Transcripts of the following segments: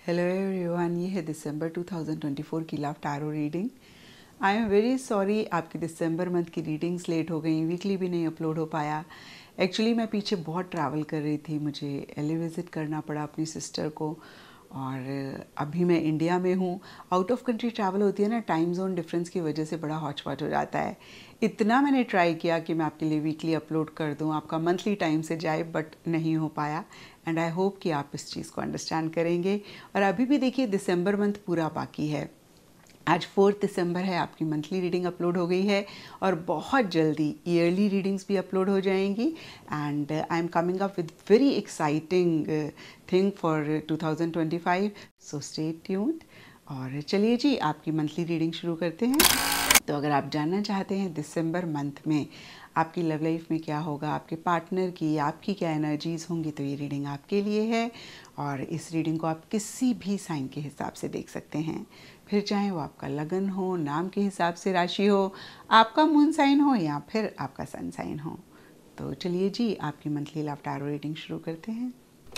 Hello everyone, ये है दिसंबर 2024 की love tarot reading. I am very sorry आपकी दिसंबर मंथ की रीडिंग्स लेट हो गई, वीकली भी नहीं अपलोड हो पाया। एक्चुअली मैं पीछे बहुत ट्रैवल कर रही थी, मुझे एलए विज़िट करना पड़ा अपनी सिस्टर को, और अभी मैं इंडिया में हूँ। आउट ऑफ कंट्री ट्रैवल होती है ना, टाइम जोन डिफरेंस की वजह से बड़ा हॉच पॉच हो जाता है। इतना मैंने ट्राई किया कि मैं आपके लिए वीकली अपलोड कर दूँ, आपका मंथली टाइम से जाए, बट नहीं हो पाया। एंड आई होप कि आप इस चीज़ को अंडरस्टैंड करेंगे। और अभी भी देखिए दिसंबर मंथ पूरा बाकी है। आज 4 दिसंबर है, आपकी मंथली रीडिंग अपलोड हो गई है और बहुत जल्दी ईयरली रीडिंग्स भी अपलोड हो जाएंगी। And I am coming up with very exciting thing for 2025, so stay tuned. और चलिए जी, आपकी मंथली रीडिंग शुरू करते हैं। तो अगर आप जानना चाहते हैं दिसंबर मंथ में आपकी लव लाइफ में क्या होगा, आपके पार्टनर की, आपकी क्या एनर्जीज़ होंगी, तो ये रीडिंग आपके लिए है। और इस रीडिंग को आप किसी भी साइन के हिसाब से देख सकते हैं, फिर चाहे वो आपका लगन हो, नाम के हिसाब से राशि हो, आपका मून साइन हो या फिर आपका सन साइन हो। तो चलिए जी, आपकी मंथली लव टैरो रीडिंग शुरू करते हैं।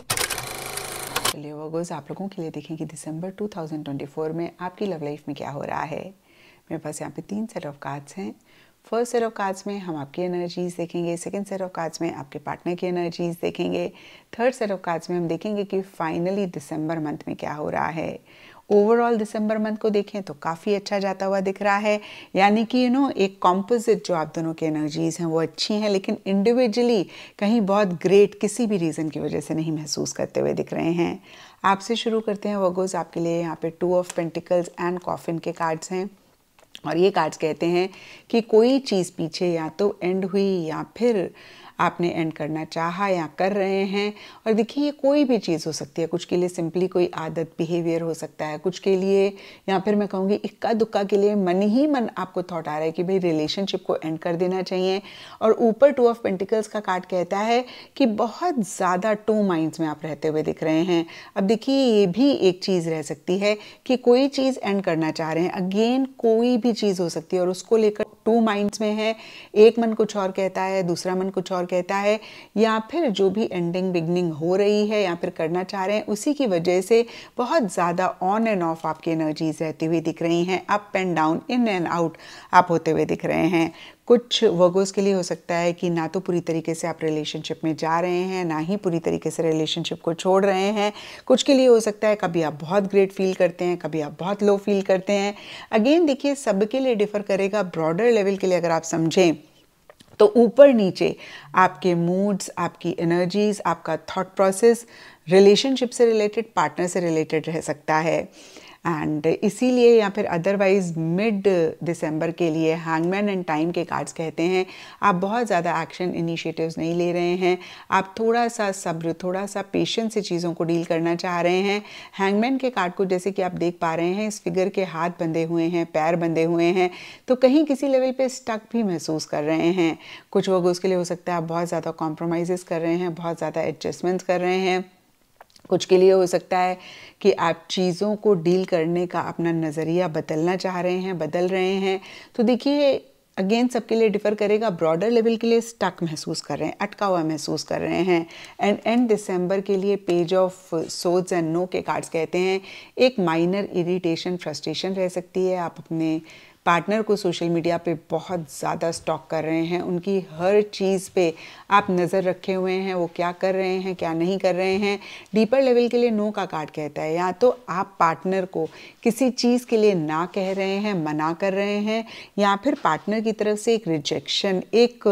चलिए वर्गोस, आप लोगों के लिए देखें कि दिसंबर 2024 में आपकी लव लाइफ में क्या हो रहा है। मेरे पास यहाँ पे 3 सेट ऑफ कार्ड्स हैं। फर्स्ट सेट ऑफ कार्ड्स में हम आपकी एनर्जीज देखेंगे, सेकंड सेट ऑफ कार्ड्स में आपके पार्टनर की एनर्जीज देखेंगे, थर्ड सेट ऑफ कार्ड्स में हम देखेंगे कि फाइनली दिसंबर मंथ में क्या हो रहा है। ओवरऑल दिसंबर मंथ को देखें तो काफ़ी अच्छा जाता हुआ दिख रहा है, यानी कि एक कॉम्पोजिट जो आप दोनों की एनर्जीज हैं वो अच्छी हैं, लेकिन इंडिविजुअली कहीं बहुत ग्रेट किसी भी रीज़न की वजह से नहीं महसूस करते हुए दिख रहे हैं। आपसे शुरू करते हैं वर्गोस। आपके लिए यहाँ पे 2 ऑफ पेंटिकल्स एंड कॉफिन के कार्ड्स हैं, और ये कार्ड्स कहते हैं कि कोई चीज़ पीछे या तो एंड हुई या फिर आपने एंड करना चाहा या कर रहे हैं। और देखिए, ये कोई भी चीज़ हो सकती है। कुछ के लिए सिंपली कोई आदत, बिहेवियर हो सकता है, कुछ के लिए या फिर मैं कहूँगी इक्का दुक्का के लिए मन ही मन आपको थॉट आ रहा है कि भाई रिलेशनशिप को एंड कर देना चाहिए। और ऊपर 2 ऑफ पेंटिकल्स का कार्ड कहता है कि बहुत ज़्यादा 2 माइंड्स में आप रहते हुए दिख रहे हैं। अब देखिए, ये भी एक चीज़ रह सकती है कि कोई चीज़ एंड करना चाह रहे हैं, अगेन कोई भी चीज़ हो सकती है और उसको लेकर 2 माइंड्स में है। एक मन कुछ और कहता है, दूसरा मन कुछ और कहता है, या फिर जो भी एंडिंग बिगनिंग हो रही है या फिर करना चाह रहे हैं, उसी की वजह से बहुत ज़्यादा ऑन एंड ऑफ आपकी एनर्जीज रहती हुई दिख रही हैं। Up and down, in and out आप होते हुए दिख रहे हैं। कुछ वर्गोस के लिए हो सकता है कि ना तो पूरी तरीके से आप रिलेशनशिप में जा रहे हैं, ना ही पूरी तरीके से रिलेशनशिप को छोड़ रहे हैं। कुछ के लिए हो सकता है कभी आप बहुत ग्रेट फील करते हैं, कभी आप बहुत लो फील करते हैं। अगेन देखिए, सबके लिए डिफर करेगा। ब्रॉडर लेवल के लिए अगर आप समझें तो ऊपर नीचे आपके मूड्स, आपकी एनर्जीज, आपका थॉट प्रोसेस रिलेशनशिप से रिलेटेड, पार्टनर से रिलेटेड रह सकता है। एंड इसीलिए या फिर अदरवाइज मिड दिसंबर के लिए हैंगमैन एंड टाइम के कार्ड्स कहते हैं आप बहुत ज़्यादा एक्शन इनिशिएटिव्स नहीं ले रहे हैं। आप थोड़ा सा सब्र, थोड़ा सा पेशेंस से चीज़ों को डील करना चाह रहे हैं। हैंगमैन के कार्ड को जैसे कि आप देख पा रहे हैं, इस फिगर के हाथ बंधे हुए हैं, पैर बंधे हुए हैं, तो कहीं किसी लेवल पे स्टक भी महसूस कर रहे हैं। कुछ लोग उसके लिए हो सकता है आप बहुत ज़्यादा कॉम्प्रोमाइज़ कर रहे हैं, बहुत ज़्यादा एडजस्टमेंट्स कर रहे हैं। कुछ के लिए हो सकता है कि आप चीज़ों को डील करने का अपना नज़रिया बदलना चाह रहे हैं, बदल रहे हैं। तो देखिए, अगेन सबके लिए डिफ़र करेगा। ब्रॉडर लेवल के लिए स्टक महसूस कर रहे हैं, अटका हुआ महसूस कर रहे हैं। एंड दिसंबर के लिए page of swords and no के कार्ड्स कहते हैं एक माइनर इरिटेशन, फ्रस्ट्रेशन रह सकती है। आप अपने पार्टनर को सोशल मीडिया पे बहुत ज़्यादा स्टॉक कर रहे हैं, उनकी हर चीज़ पे आप नज़र रखे हुए हैं, वो क्या कर रहे हैं, क्या नहीं कर रहे हैं। डीपर लेवल के लिए नो का कार्ड कहता है या तो आप पार्टनर को किसी चीज़ के लिए ना कह रहे हैं, मना कर रहे हैं, या फिर पार्टनर की तरफ से एक रिजेक्शन, एक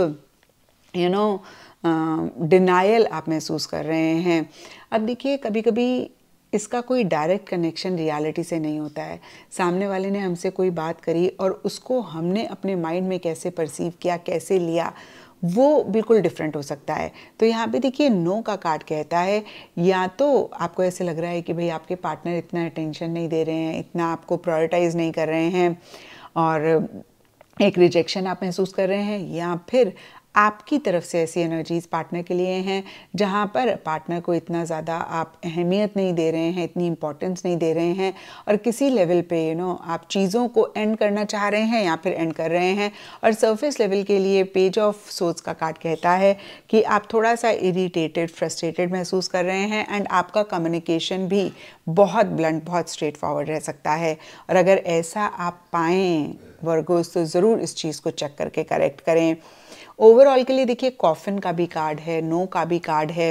डिनायल आप महसूस कर रहे हैं। अब देखिए, कभी कभी इसका कोई डायरेक्ट कनेक्शन रियलिटी से नहीं होता है। सामने वाले ने हमसे कोई बात करी और उसको हमने अपने माइंड में कैसे परसीव किया, कैसे लिया, वो बिल्कुल डिफरेंट हो सकता है। तो यहाँ पे देखिए, नो का कार्ड कहता है या तो आपको ऐसे लग रहा है कि भाई आपके पार्टनर इतना अटेंशन नहीं दे रहे हैं, इतना आपको प्रायोरिटाइज नहीं कर रहे हैं, और एक रिजेक्शन आप महसूस कर रहे हैं, या फिर आपकी तरफ से ऐसी एनर्जीज़ पार्टनर के लिए हैं जहाँ पर पार्टनर को इतना ज़्यादा आप अहमियत नहीं दे रहे हैं, इतनी इम्पोर्टेंस नहीं दे रहे हैं, और किसी लेवल पे आप चीज़ों को एंड करना चाह रहे हैं या फिर एंड कर रहे हैं। और सरफेस लेवल के लिए पेज ऑफ सोर्ड्स का कार्ड कहता है कि आप थोड़ा सा इरिटेटेड, फ्रस्ट्रेटेड महसूस कर रहे हैं, एंड आपका कम्युनिकेशन भी बहुत ब्लंट, बहुत स्ट्रेट फॉरवर्ड रह सकता है। और अगर ऐसा आप पाएँ वर्गोस तो ज़रूर इस चीज़ को चेक करके करेक्ट करें। ओवरऑल के लिए देखिए कॉफिन का भी कार्ड है, नो का भी कार्ड है,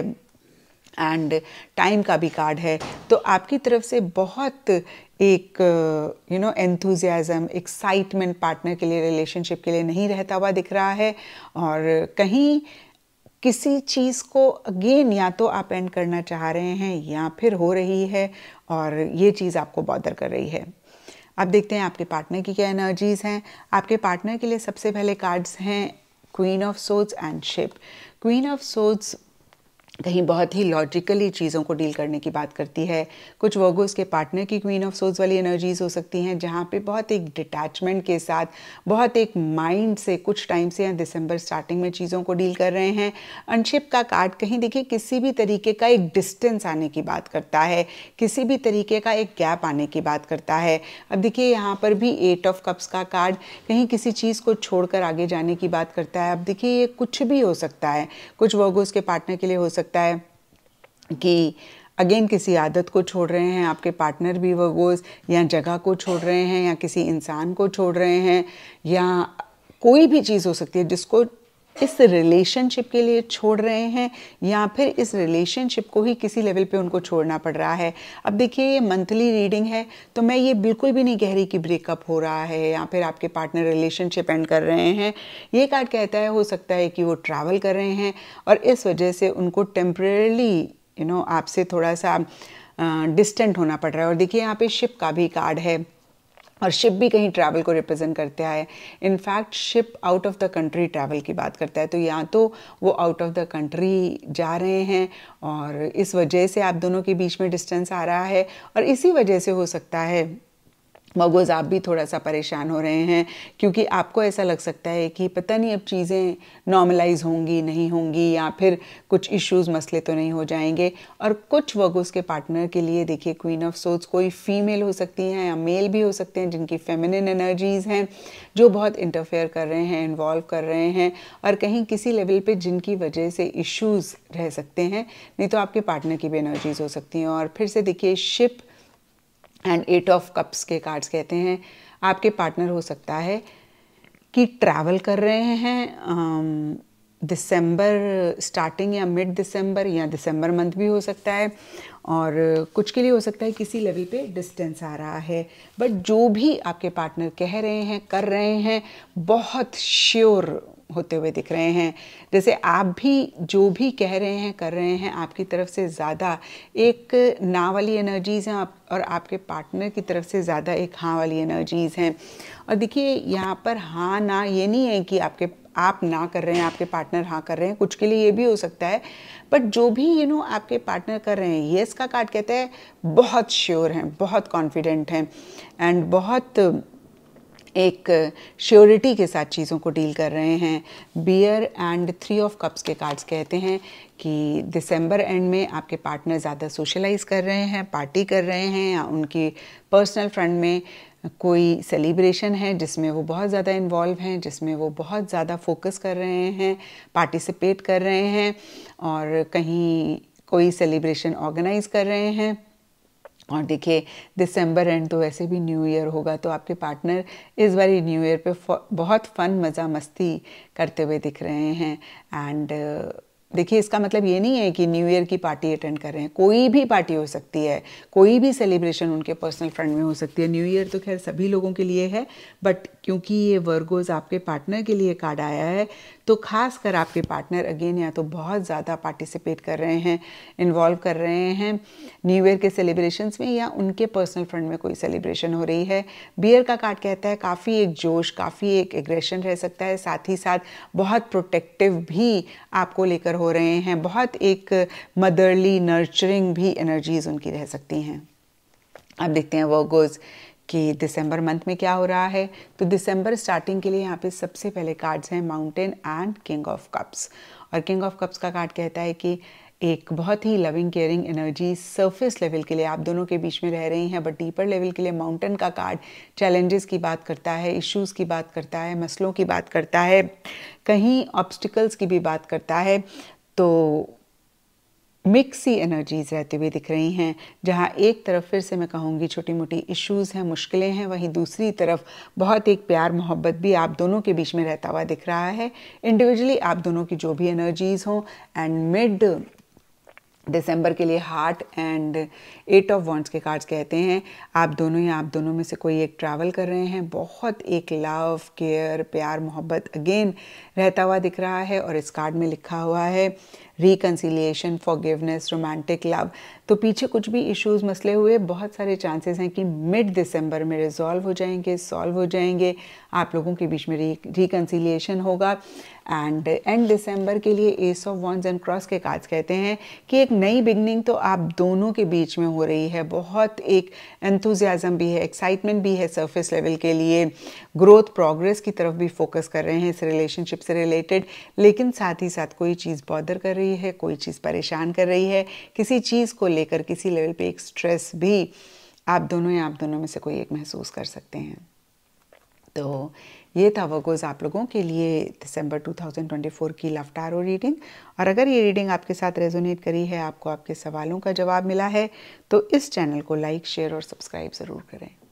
एंड टाइम का भी कार्ड है। तो आपकी तरफ से बहुत एक एंथुजियाज्म, एक्साइटमेंट पार्टनर के लिए, रिलेशनशिप के लिए नहीं रहता हुआ दिख रहा है। और कहीं किसी चीज़ को अगेन या तो आप एंड करना चाह रहे हैं या फिर हो रही है, और ये चीज़ आपको बॉदर कर रही है। अब देखते हैं आपके पार्टनर की क्या एनर्जीज़ हैं। आपके पार्टनर के लिए सबसे पहले कार्ड्स हैं queen of swords and ship. Queen of swords कहीं बहुत ही लॉजिकली चीज़ों को डील करने की बात करती है। कुछ वर्गोस के पार्टनर की क्वीन ऑफ सोर्ड्स वाली एनर्जीज हो सकती हैं जहाँ पे बहुत एक डिटैचमेंट के साथ, बहुत एक माइंड से कुछ टाइम से या दिसंबर स्टार्टिंग में चीज़ों को डील कर रहे हैं। अनशिप का कार्ड कहीं देखिए किसी भी तरीके का एक डिस्टेंस आने की बात करता है, किसी भी तरीके का एक गैप आने की बात करता है। अब देखिए यहाँ पर भी 8 ऑफ कप्स का कार्ड कहीं किसी चीज़ को छोड़कर आगे जाने की बात करता है। अब देखिए ये कुछ भी हो सकता है, कुछ वर्गोस के पार्टनर के लिए हो सकता है कि अगेन किसी आदत को छोड़ रहे हैं आपके पार्टनर भी वर्गोस, या जगह को छोड़ रहे हैं, या किसी इंसान को छोड़ रहे हैं, या कोई भी चीज़ हो सकती है जिसको इस रिलेशनशिप के लिए छोड़ रहे हैं, या फिर इस रिलेशनशिप को ही किसी लेवल पे उनको छोड़ना पड़ रहा है। अब देखिए ये मंथली रीडिंग है, तो मैं ये बिल्कुल भी नहीं कह रही कि ब्रेकअप हो रहा है या फिर आपके पार्टनर रिलेशनशिप एंड कर रहे हैं। ये कार्ड कहता है हो सकता है कि वो ट्रैवल कर रहे हैं और इस वजह से उनको टेम्परेली आपसे थोड़ा सा डिस्टेंट होना पड़ रहा है। और देखिए यहाँ पे शिप का भी कार्ड है, और शिप भी कहीं ट्रैवल को रिप्रेजेंट करता है। In fact ship out of the country travel की बात करता है, तो या तो वो आउट ऑफ द कंट्री जा रहे हैं और इस वजह से आप दोनों के बीच में डिस्टेंस आ रहा है, और इसी वजह से हो सकता है मगोज़ आप भी थोड़ा सा परेशान हो रहे हैं, क्योंकि आपको ऐसा लग सकता है कि पता नहीं अब चीज़ें नॉर्मलाइज होंगी नहीं होंगी, या फिर कुछ इश्यूज़ मसले तो नहीं हो जाएंगे। और कुछ वर्गोस के पार्टनर के लिए देखिए क्वीन ऑफ सोर्ड्स कोई फीमेल हो सकती हैं या मेल भी हो सकते हैं जिनकी फेमिनिन एनर्जीज़ हैं, जो बहुत इंटरफेयर कर रहे हैं, इन्वॉल्व कर रहे हैं, और कहीं किसी लेवल पे जिनकी वजह से इश्यूज़ रह सकते हैं, नहीं तो आपके पार्टनर की भी एनर्जीज़ हो सकती हैं। और फिर से देखिए शिप एंड 8 ऑफ कप्स के कार्ड्स कहते हैं आपके पार्टनर हो सकता है कि ट्रैवल कर रहे हैं दिसंबर स्टार्टिंग या मिड दिसंबर, या दिसंबर मंथ भी हो सकता है, और कुछ के लिए हो सकता है किसी लेवल पे डिस्टेंस आ रहा है। बट जो भी आपके पार्टनर कह रहे हैं, कर रहे हैं, बहुत श्योर होते हुए दिख रहे हैं। जैसे आप भी जो भी कह रहे हैं, कर रहे हैं, आपकी तरफ से ज़्यादा एक ना वाली एनर्जीज़ हैं, और आपके पार्टनर की तरफ से ज़्यादा एक हाँ वाली एनर्जीज़ हैं। और देखिए यहाँ पर हाँ ना ये नहीं है कि आप ना कर रहे हैं, आपके पार्टनर हाँ कर रहे हैं, कुछ के लिए ये भी हो सकता है। बट जो भी आपके पार्टनर कर रहे हैं, येस का कार्ड कहता है बहुत श्योर हैं, बहुत कॉन्फिडेंट हैं, एंड बहुत एक श्योरिटी के साथ चीज़ों को डील कर रहे हैं। बियर एंड 3 ऑफ कप्स के कार्ड्स कहते हैं कि दिसंबर एंड में आपके पार्टनर ज़्यादा सोशलाइज कर रहे हैं, पार्टी कर रहे हैं, या उनकी पर्सनल फ्रंट में कोई सेलिब्रेशन है जिसमें वो बहुत ज़्यादा इन्वॉल्व हैं, जिसमें वो बहुत ज़्यादा फोकस कर रहे हैं, पार्टिसिपेट कर रहे हैं, और कहीं कोई सेलिब्रेशन ऑर्गेनाइज कर रहे हैं। और देखिए दिसंबर एंड तो वैसे भी न्यू ईयर होगा, तो आपके पार्टनर इस बारी न्यू ईयर पे बहुत फन, मज़ा मस्ती करते हुए दिख रहे हैं। एंड देखिए इसका मतलब ये नहीं है कि न्यू ईयर की पार्टी अटेंड कर रहे हैं, कोई भी पार्टी हो सकती है, कोई भी सेलिब्रेशन उनके पर्सनल फ्रंट में हो सकती है। न्यू ईयर तो खैर सभी लोगों के लिए है, बट क्योंकि ये वर्गोज आपके पार्टनर के लिए कार्ड आया है, तो खास कर आपके पार्टनर अगेन या तो बहुत ज़्यादा पार्टिसिपेट कर रहे हैं, इन्वॉल्व कर रहे हैं न्यू ईयर के सेलिब्रेशंस में, या उनके पर्सनल फ्रंट में कोई सेलिब्रेशन हो रही है। बियर का कार्ड कहता है काफ़ी एक जोश, काफ़ी एक एग्रेशन रह सकता है, साथ ही साथ बहुत प्रोटेक्टिव भी आपको लेकर हो रहे हैं, बहुत एक मदरली नर्चरिंग भी एनर्जीज उनकी रह सकती हैं। अब देखते हैं वर्गोज कि दिसंबर मंथ में क्या हो रहा है। तो दिसंबर स्टार्टिंग के लिए यहाँ पे सबसे पहले कार्ड्स हैं mountain and king of cups. और किंग ऑफ कप्स का कार्ड कहता है कि एक बहुत ही loving caring energy surface level के लिए आप दोनों के बीच में रह रही हैं, बट डीपर लेवल के लिए माउंटेन का कार्ड चैलेंजेस की बात करता है, इश्यूज़ की बात करता है, मसलों की बात करता है, कहीं ऑब्स्टिकल्स की भी बात करता है। तो मिक्स सी एनर्जीज रहती हुई दिख रही हैं, जहाँ एक तरफ फिर से मैं कहूँगी छोटी मोटी इश्यूज़ हैं, मुश्किलें हैं, वहीं दूसरी तरफ बहुत एक प्यार मोहब्बत भी आप दोनों के बीच में रहता हुआ दिख रहा है। इंडिविजुअली आप दोनों की जो भी एनर्जीज़ हों, एंड मिड दिसंबर के लिए हार्ट एंड 8 ऑफ वॉन्ड्स के कार्ड्स कहते हैं आप दोनों या आप दोनों में से कोई एक ट्रैवल कर रहे हैं, बहुत एक लव केयर प्यार मोहब्बत अगेन रहता हुआ दिख रहा है। और इस कार्ड में लिखा हुआ है रिकन्सिलिएशन, फॉरगिवनेस, रोमांटिक लव। तो पीछे कुछ भी इश्यूज मसले हुए, बहुत सारे चांसेस हैं कि मिड दिसंबर में रिजॉल्व हो जाएंगे, सॉल्व हो जाएंगे, आप लोगों के बीच में रिकन्सिलिएशन होगा। एंड दिसंबर के लिए ace of wands and cross के कार्ड्स कहते हैं कि एक नई बिगनिंग तो आप दोनों के बीच में हो रही है, बहुत एक एंथुजियाज्म भी है, एक्साइटमेंट भी है सरफेस लेवल के लिए, ग्रोथ प्रोग्रेस की तरफ भी फोकस कर रहे हैं इस रिलेशनशिप से रिलेटेड। लेकिन साथ ही साथ कोई चीज़ बॉदर कर रही है, कोई चीज़ परेशान कर रही है, किसी चीज़ को लेकर किसी लेवल पे एक स्ट्रेस भी आप दोनों या आप दोनों में से कोई एक महसूस कर सकते हैं। तो ये था वर्गोज़ आप लोगों के लिए दिसंबर 2024 की लव टैरो रीडिंग। और अगर ये रीडिंग आपके साथ रेजोनेट करी है, आपको आपके सवालों का जवाब मिला है, तो इस चैनल को लाइक, शेयर और सब्सक्राइब ज़रूर करें।